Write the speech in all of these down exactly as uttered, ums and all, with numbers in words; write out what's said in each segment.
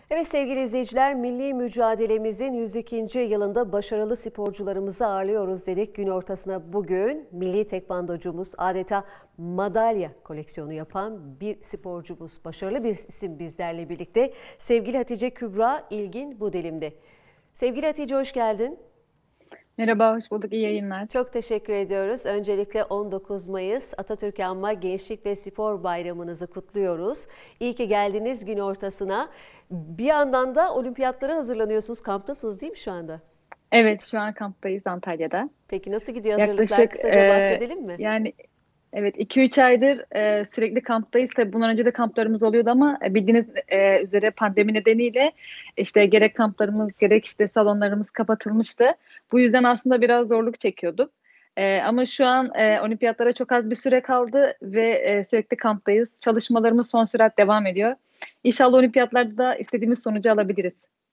Evet sevgili izleyiciler, milli mücadelemizin yüz ikinci yılında başarılı sporcularımızı ağırlıyoruz dedik. Gün ortasına bugün milli tekvandocumuz, adeta madalya koleksiyonu yapan bir sporcumuz, başarılı bir isim bizlerle birlikte. Sevgili Hatice Kübra İlgin Budelim'de. Sevgili Hatice, hoş geldin. Merhaba, hoş bulduk. İyi yayınlar. Çok teşekkür ediyoruz. Öncelikle on dokuz Mayıs Atatürk Anma Gençlik ve Spor Bayramınızı kutluyoruz. İyi ki geldiniz gün ortasına. Bir yandan da olimpiyatlara hazırlanıyorsunuz. Kamptasınız değil mi şu anda? Evet, şu an kamptayız Antalya'da. Peki nasıl gidiyor hazırlıklar? Yaklaşık Kısaca e, bahsedelim mi? yani evet iki üç aydır e, sürekli kamptayız. Tabii bundan önce de kamplarımız oluyordu ama e, bildiğiniz e, üzere pandemi nedeniyle işte gerek kamplarımız gerek işte salonlarımız kapatılmıştı. Bu yüzden aslında biraz zorluk çekiyorduk. E, ama şu an e, olimpiyatlara çok az bir süre kaldı ve e, sürekli kamptayız. Çalışmalarımız son sürat devam ediyor. İnşallah olimpiyatlarda istediğimiz sonucu alabiliriz.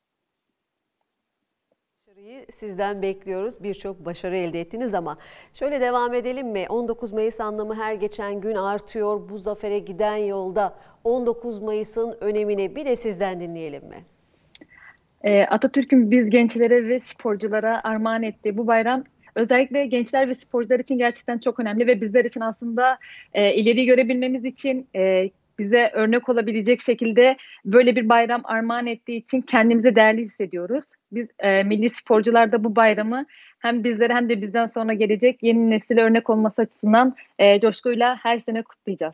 Başarıyı sizden bekliyoruz. Birçok başarı elde ettiniz ama şöyle devam edelim mi? on dokuz Mayıs anlamı her geçen gün artıyor. Bu zafere giden yolda on dokuz Mayıs'ın önemini bir de sizden dinleyelim mi? Ee, Atatürk'ün biz gençlere ve sporculara armağan ettiği bu bayram özellikle gençler ve sporcular için gerçekten çok önemli ve bizler için aslında e, ileri görebilmemiz için e, bize örnek olabilecek şekilde böyle bir bayram armağan ettiği için kendimizi değerli hissediyoruz. Biz e, milli sporcular da bu bayramı hem bizlere hem de bizden sonra gelecek yeni nesile örnek olması açısından e, coşkuyla her sene kutlayacağız.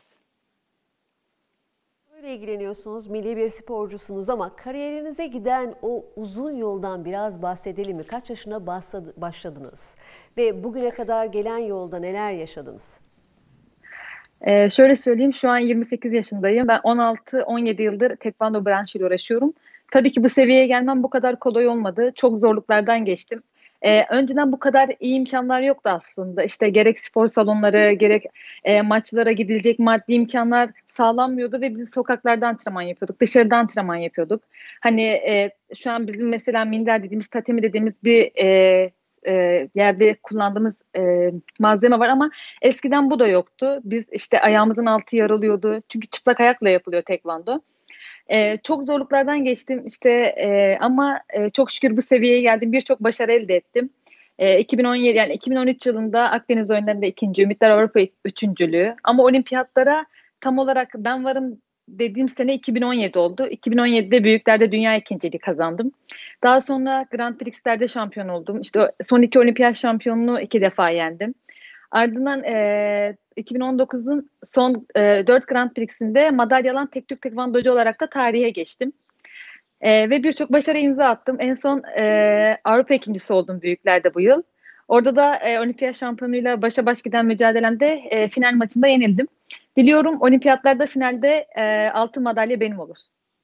Böyle ilgileniyorsunuz, milli bir sporcusunuz ama kariyerinize giden o uzun yoldan biraz bahsedelim mi? Kaç yaşına başladınız ve bugüne kadar gelen yolda neler yaşadınız? Ee, şöyle söyleyeyim, şu an yirmi sekiz yaşındayım. Ben on altı on yedi yıldır tekvando branşıyla uğraşıyorum. Tabii ki bu seviyeye gelmem bu kadar kolay olmadı. Çok zorluklardan geçtim. Ee, önceden bu kadar iyi imkanlar yoktu aslında. İşte gerek spor salonları, gerek e, maçlara gidilecek maddi imkanlar sağlanmıyordu ve biz sokaklarda antrenman yapıyorduk, dışarıda antrenman yapıyorduk. Hani e, şu an bizim mesela minder dediğimiz, tatemi dediğimiz bir e, e, yerde kullandığımız e, malzeme var ama eskiden bu da yoktu. Biz işte ayağımızın altı yarılıyordu. Çünkü çıplak ayakla yapılıyor tekvando. Ee, çok zorluklardan geçtim işte e, ama e, çok şükür bu seviyeye geldim. Birçok başarı elde ettim. E, iki bin on yedi yani iki bin on üç yılında Akdeniz oyunlarında ikinci, Ümitler Avrupa üçüncülüğü. Ama olimpiyatlara tam olarak ben varım dediğim sene iki bin on yedi oldu. iki bin on yedide büyüklerde dünya ikinciliği kazandım. Daha sonra Grand Prix'lerde şampiyon oldum. İşte son iki olimpiyat şampiyonluğu iki defa yendim. Ardından e, iki bin on dokuzun son e, dört Grand Prix'sinde madalya alan tek Türk tekvandocu olarak da tarihe geçtim. E, ve birçok başarı imza attım. En son e, Avrupa ikincisi oldum büyüklerde bu yıl. Orada da e, olimpiyat şampiyonuyla başa baş giden mücadelemde e, final maçında yenildim. Diliyorum olimpiyatlarda finalde e, altın madalya benim olur.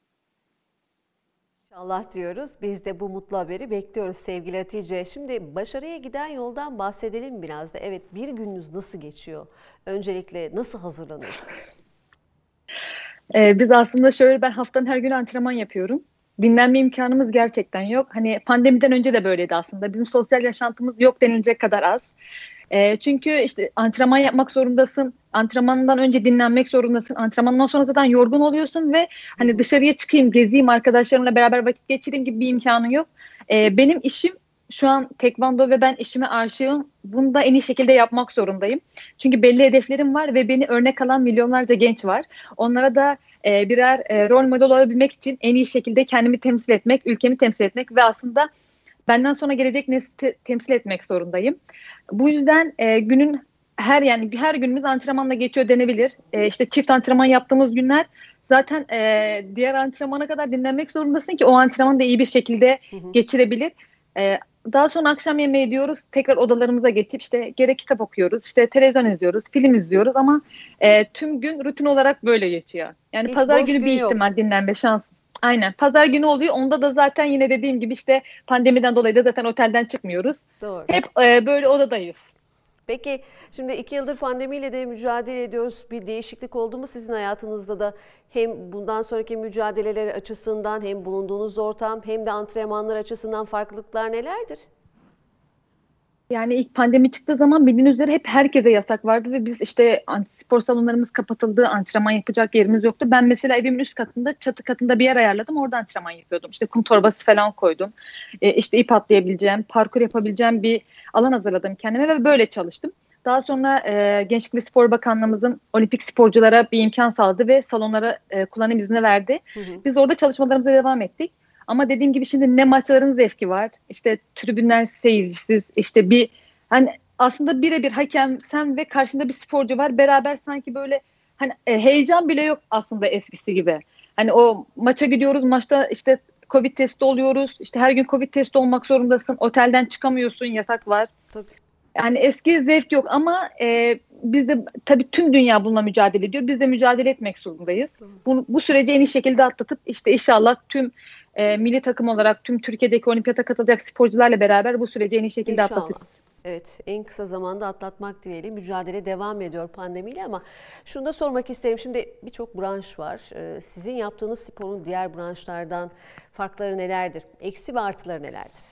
İnşallah diyoruz. Biz de bu mutlu haberi bekliyoruz sevgili Hatice. Şimdi başarıya giden yoldan bahsedelim biraz da. Evet, bir gününüz nasıl geçiyor? Öncelikle nasıl hazırlanıyorsunuz? Ee, biz aslında şöyle ben haftanın her günü antrenman yapıyorum. Dinlenme imkanımız gerçekten yok. Hani pandemiden önce de böyleydi aslında. Bizim sosyal yaşantımız yok denilecek kadar az. Ee, çünkü işte antrenman yapmak zorundasın. Antrenmandan önce dinlenmek zorundasın. Antrenmandan sonra zaten yorgun oluyorsun ve Hı hani hı. dışarıya çıkayım, gezeyim, arkadaşlarımla beraber vakit geçireyim gibi bir imkanın yok. Ee, benim işim şu an tekvando ve ben işime aşığım. Bunu da en iyi şekilde yapmak zorundayım. Çünkü belli hedeflerim var ve beni örnek alan milyonlarca genç var. Onlara da e, birer e, rol model olabilmek için en iyi şekilde kendimi temsil etmek, ülkemi temsil etmek ve aslında benden sonra gelecek nesli te- temsil etmek zorundayım. Bu yüzden e, günün her yani her günümüz antrenmanla geçiyor denebilir. E, işte çift antrenman yaptığımız günler zaten e, diğer antrenmana kadar dinlenmek zorundasın ki o antrenmanı da iyi bir şekilde Hı hı. geçirebilir. E, Daha sonra akşam yemeği diyoruz. Tekrar odalarımıza geçip işte gerek kitap okuyoruz, işte televizyon izliyoruz, film izliyoruz ama e, tüm gün rutin olarak böyle geçiyor. Yani Hiç pazar boş günü gün bir yok. ihtimal dinlenme şansı. Aynen. Pazar günü oluyor. Onda da zaten yine dediğim gibi işte pandemiden dolayı da zaten otelden çıkmıyoruz. Doğru. Hep e, böyle odadayız. Peki şimdi iki yıldır pandemiyle de mücadele ediyoruz. Bir değişiklik oldu mu sizin hayatınızda da? Hem bundan sonraki mücadeleler açısından hem bulunduğunuz ortam hem de antrenmanlar açısından farklılıklar nelerdir? Yani ilk pandemi çıktığı zaman bildiğiniz üzere hep herkese yasak vardı ve biz işte an- spor salonlarımız kapatıldı, antrenman yapacak yerimiz yoktu. Ben mesela evimin üst katında, çatı katında bir yer ayarladım, orada antrenman yapıyordum. İşte kum torbası falan koydum. E, işte ip atlayabileceğim, parkur yapabileceğim bir alan hazırladım kendime ve böyle çalıştım. Daha sonra e, Gençlik ve Spor Bakanlığımızın olimpik sporculara bir imkan sağladı ve salonlara e, kullanım izni verdi. Hı hı. Biz orada çalışmalarımıza devam ettik. Ama dediğim gibi şimdi ne maçların zevki var, işte tribünler seyircisiz, işte bir hani aslında birebir hakem sen ve karşında bir sporcu var, beraber sanki böyle hani e, heyecan bile yok aslında eskisi gibi. Hani o maça gidiyoruz, maçta işte Covid testi oluyoruz, işte her gün Covid testi olmak zorundasın, otelden çıkamıyorsun, yasak var. Tabii. Yani eski zevk yok ama e, biz de tabii tüm dünya bununla mücadele ediyor. Biz de mücadele etmek zorundayız. Bu, bu süreci en iyi şekilde atlatıp işte inşallah tüm e, milli takım olarak tüm Türkiye'deki olimpiyata katılacak sporcularla beraber bu süreci en iyi şekilde İnşallah. atlatırız. Evet, en kısa zamanda atlatmak dileğiyle mücadele devam ediyor pandemiyle ama şunu da sormak isterim. Şimdi birçok branş var. Ee, Sizin yaptığınız sporun diğer branşlardan farkları nelerdir? Eksi ve artıları nelerdir?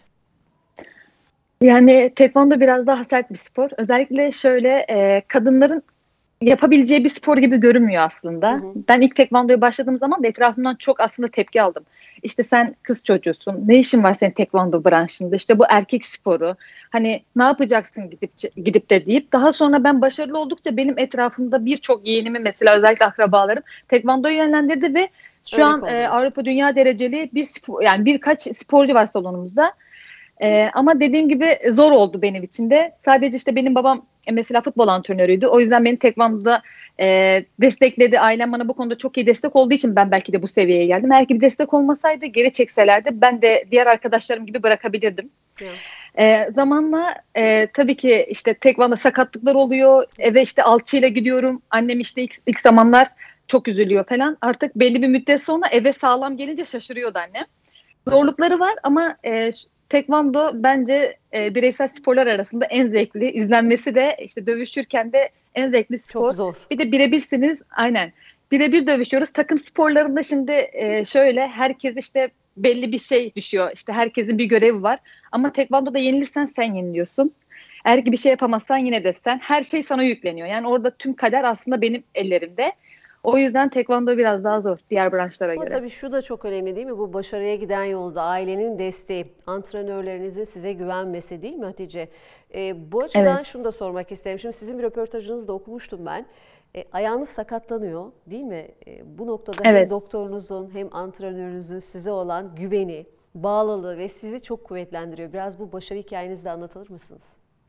Yani tekvando biraz daha sert bir spor. Özellikle şöyle e, kadınların yapabileceği bir spor gibi görünmüyor Hı aslında. hı. Ben ilk tekvandoya başladığım zaman da etrafımdan çok aslında tepki aldım. İşte sen kız çocuğusun, ne işin var senin tekvando branşında? İşte bu erkek sporu. Hani ne yapacaksın gidip gidip de deyip daha sonra ben başarılı oldukça benim etrafımda birçok yeğenimi mesela özellikle akrabalarım tekvandoya yönlendirdi ve şu Örnek an e, oldunuz. Avrupa dünya dereceli bir spor, yani birkaç sporcu var salonumuzda. Ee, ama dediğim gibi zor oldu benim için de. Sadece işte benim babam e, mesela futbol antrenörüydü. O yüzden beni tekvandoda e, destekledi. Ailem bana bu konuda çok iyi destek olduğu için ben belki de bu seviyeye geldim. Eğer ki bir destek olmasaydı, geri çekselerdi ben de diğer arkadaşlarım gibi bırakabilirdim. Ya, E, zamanla e, tabii ki işte tekvando sakatlıklar oluyor. Eve işte alçıyla gidiyorum. Annem işte ilk, ilk zamanlar çok üzülüyor falan. Artık belli bir müddet sonra eve sağlam gelince şaşırıyordu annem. Zorlukları var ama e, tekvando bence e, bireysel sporlar arasında en zevkli. İzlenmesi de işte dövüşürken de en zevkli çok spor. zor. Bir de birebirsiniz, aynen. Birebir dövüşüyoruz. Takım sporlarında şimdi e, şöyle herkes işte belli bir şey düşüyor. İşte herkesin bir görevi var. Ama tekvandoda yenilirsen sen yeniliyorsun. Eğer ki bir şey yapamazsan yine de sen. Her şey sana yükleniyor. Yani orada tüm kader aslında benim ellerimde. O yüzden tekvando biraz daha zor diğer branşlara Ama göre. tabii şu da çok önemli değil mi? Bu başarıya giden yolda ailenin desteği, antrenörlerinizin size güvenmesi değil mi Hatice? Ee, bu açıdan Evet, şunu da sormak isterim. Şimdi sizin bir röportajınızda okumuştum ben. E, ayağınız sakatlanıyor değil mi? E, bu noktada hem evet. doktorunuzun hem antrenörünüzün size olan güveni, bağlılığı ve sizi çok kuvvetlendiriyor. Biraz bu başarı hikayenizi de anlatır mısınız?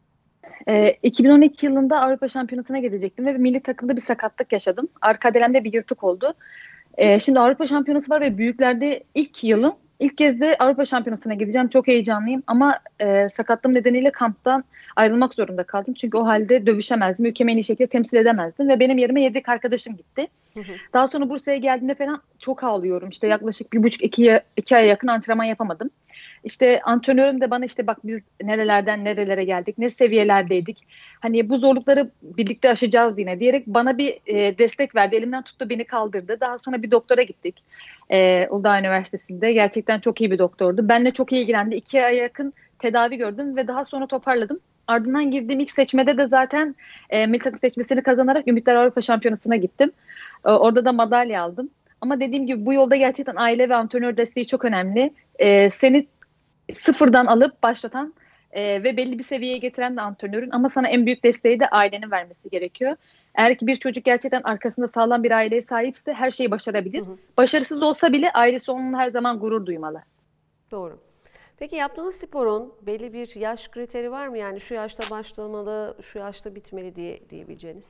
Ee, iki bin on iki yılında Avrupa Şampiyonası'na gidecektim ve milli takımda bir sakatlık yaşadım. Arka adelemde bir yırtık oldu. Ee, şimdi Avrupa Şampiyonası var ve büyüklerde ilk yılım. İlk kez de Avrupa Şampiyonası'na gideceğim. Çok heyecanlıyım ama e, sakatlığım nedeniyle kamptan ayrılmak zorunda kaldım. Çünkü o halde dövüşemezdim. Ülkemi en iyi şekilde temsil edemezdim ve benim yerime yedek arkadaşım gitti. Hı hı. Daha sonra Bursa'ya geldiğinde falan çok ağlıyorum. İşte yaklaşık bir buçuk iki, iki aya yakın antrenman yapamadım. İşte antrenörüm de bana işte bak biz nerelerden nerelere geldik, ne seviyelerdeydik. Hani bu zorlukları birlikte aşacağız yine diyerek bana bir e, destek verdi. Elimden tuttu, beni kaldırdı. Daha sonra bir doktora gittik. E, Uludağ Üniversitesi'nde. Gerçekten çok iyi bir doktordu. Benle çok iyi ilgilendi. İki aya yakın tedavi gördüm ve daha sonra toparladım. Ardından girdiğim ilk seçmede de zaten e, milli takım seçmesini kazanarak Ümitler Avrupa Şampiyonası'na gittim. E, orada da madalya aldım. Ama dediğim gibi bu yolda gerçekten aile ve antrenör desteği çok önemli. E, seni sıfırdan alıp başlatan e, ve belli bir seviyeye getiren de antrenörün, ama sana en büyük desteği de ailenin vermesi gerekiyor. Eğer ki bir çocuk gerçekten arkasında sağlam bir aileye sahipse her şeyi Hı başarabilir. hı. Başarısız olsa bile ailesi onunla her zaman gurur duymalı. Doğru. Peki yaptığınız sporun belli bir yaş kriteri var mı? Yani şu yaşta başlamalı, şu yaşta bitmeli diye diyebileceğiniz.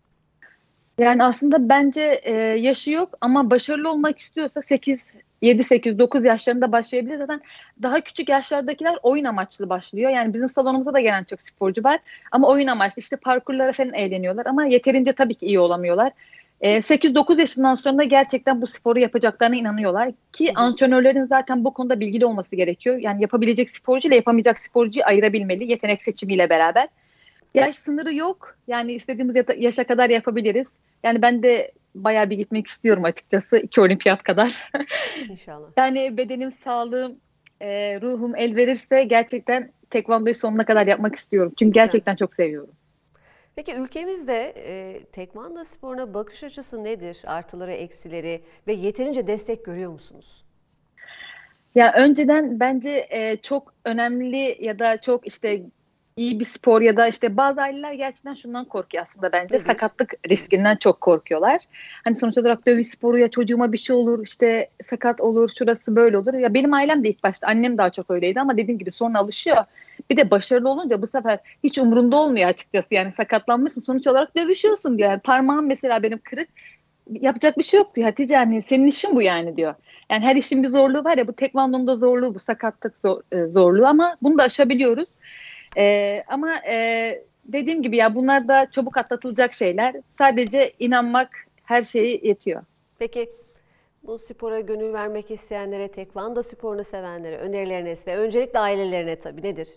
Yani aslında bence e, yaşı yok ama başarılı olmak istiyorsa sekiz, yedi, sekiz, dokuz yaşlarında başlayabilir. Zaten daha küçük yaşlardakiler oyun amaçlı başlıyor. Yani bizim salonumuza da gelen çok sporcu var ama oyun amaçlı işte parkurlara falan eğleniyorlar ama yeterince tabii ki iyi olamıyorlar. E, sekiz dokuz yaşından sonra gerçekten bu sporu yapacaklarına inanıyorlar Hı ki hı. antrenörlerin zaten bu konuda bilgili olması gerekiyor. Yani yapabilecek sporcu ile yapamayacak sporcuyu ayırabilmeli yetenek seçimiyle beraber. Yaş sınırı yok. Yani istediğimiz yaşa kadar yapabiliriz. Yani ben de bayağı bir gitmek istiyorum açıkçası. İki olimpiyat kadar. İnşallah. Yani bedenim, sağlığım, e, ruhum el verirse gerçekten tekvandoyu sonuna kadar yapmak istiyorum. Çünkü Güzel. gerçekten çok seviyorum. Peki ülkemizde e, tekvando sporuna bakış açısı nedir? Artıları, eksileri ve yeterince destek görüyor musunuz? Ya önceden bence e, çok önemli ya da çok işte iyi bir spor ya da işte bazı aileler gerçekten şundan korkuyor aslında bence. Nedir? Sakatlık riskinden çok korkuyorlar. Hani sonuç olarak dövüş sporu ya çocuğuma bir şey olur işte sakat olur şurası böyle olur. Ya benim ailem de ilk başta annem daha çok öyleydi ama dediğim gibi sonra alışıyor. Bir de başarılı olunca bu sefer hiç umurunda olmuyor açıkçası yani sakatlanmışsın sonuç olarak dövüşüyorsun diyor. Yani parmağım mesela benim kırık yapacak bir şey yok diyor Hatice hani senin işin bu yani diyor. Yani her işin bir zorluğu var ya bu tekvandonun da zorluğu bu sakatlık zor, e, zorluğu ama bunu da aşabiliyoruz. E, ama e, dediğim gibi ya bunlar da çabuk atlatılacak şeyler. Sadece inanmak her şeyi yetiyor. Peki bu spora gönül vermek isteyenlere, tekvando sporunu sevenlere önerileriniz ve öncelikle ailelerine tabii nedir?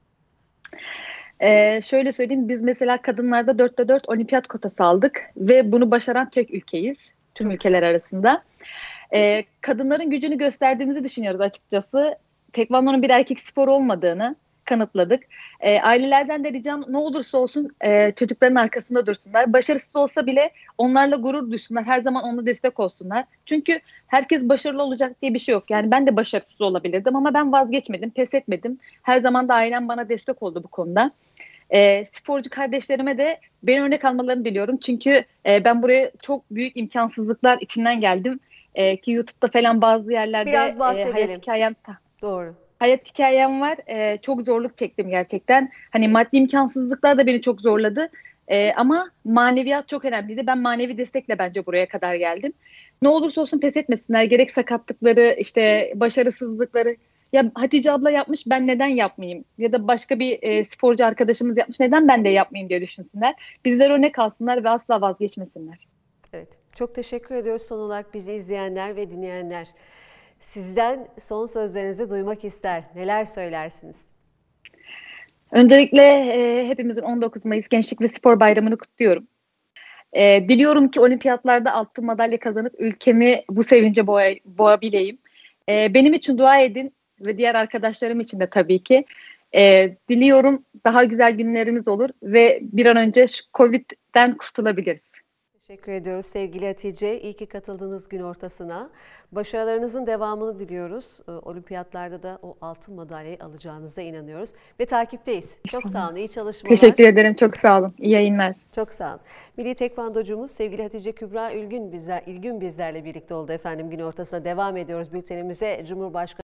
E, şöyle söyleyeyim biz mesela kadınlarda dörtte dört olimpiyat kotası aldık ve bunu başaran tek ülkeyiz tüm Çok güzel. ülkeler arasında. Ee, kadınların gücünü gösterdiğimizi düşünüyoruz açıkçası. Tekvandonun bir erkek sporu olmadığını kanıtladık. Ee, ailelerden de ricam ne olursa olsun e, çocukların arkasında dursunlar. Başarısız olsa bile onlarla gurur duysunlar. Her zaman ona destek olsunlar. Çünkü herkes başarılı olacak diye bir şey yok. Yani ben de başarısız olabilirdim ama ben vazgeçmedim, pes etmedim. Her zaman da ailem bana destek oldu bu konuda. E, sporcu kardeşlerime de beni örnek almalarını diliyorum. Çünkü e, ben buraya çok büyük imkansızlıklar içinden geldim. E, ki YouTube'da falan bazı yerlerde Biraz e, hayat bahsedelim. hikayem Doğru. hayat hikayem var. E, çok zorluk çektim gerçekten. Hani maddi imkansızlıklar da beni çok zorladı. E, ama maneviyat çok önemliydi. Ben manevi destekle bence buraya kadar geldim. Ne olursa olsun pes etmesinler. Gerek sakatlıkları, işte başarısızlıkları. Ya Hatice abla yapmış, ben neden yapmayayım? Ya da başka bir e, sporcu arkadaşımız yapmış, neden ben de yapmayayım diye düşünsünler. Bizler örnek alsınlar ve asla vazgeçmesinler. Evet. Çok teşekkür ediyoruz son olarak bizi izleyenler ve dinleyenler. Sizden son sözlerinizi duymak ister. Neler söylersiniz? Öncelikle e, hepimizin on dokuz Mayıs Gençlik ve Spor Bayramı'nı kutluyorum. E, diliyorum ki olimpiyatlarda altın madalya kazanıp ülkemi bu sevince boğa, boğabileyim. E, benim için dua edin ve diğer arkadaşlarım için de tabii ki. E, diliyorum daha güzel günlerimiz olur ve bir an önce şu Covid'den kurtulabiliriz. Teşekkür ediyoruz sevgili Hatice. İyi ki katıldınız gün ortasına. Başarılarınızın devamını diliyoruz. Ee, Olimpiyatlarda da o altın madalyayı alacağınıza inanıyoruz. Ve takipteyiz. Çok sağ olun. İyi çalışmalar. Teşekkür ederim. Çok sağ olun. İyi yayınlar. Çok sağ olun. Milli tekvandocumuz sevgili Hatice Kübra İlgün, bizler, İlgün bizlerle birlikte oldu efendim. Gün ortasına devam ediyoruz bültenimize. Cumhurbaşkanı